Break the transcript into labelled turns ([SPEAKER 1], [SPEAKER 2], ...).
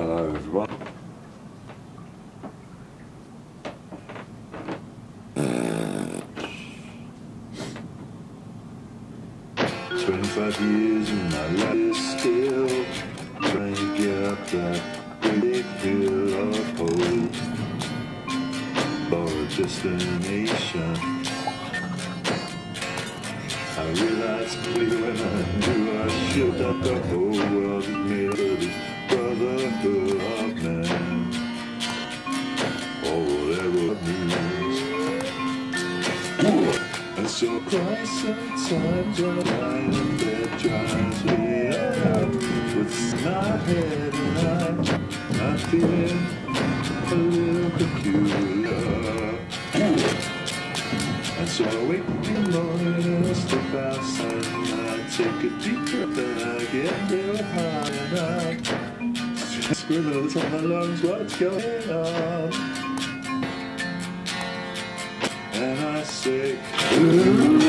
[SPEAKER 1] Hello everyone. "25 years and my life is still trying to get up that big hill of hope for a destination. I realized clearly when I knew I should that the whole world is made up of this brotherhood of man, or whatever it means. And so I cry sometimes when I lie in bed trying to lay up with my head, and I'm feeling a little peculiar. And so I wake in the morning and I step outside and I take a deep breath and I get real high and I scream at the top of my lungs, what's going on? And I say, ooh.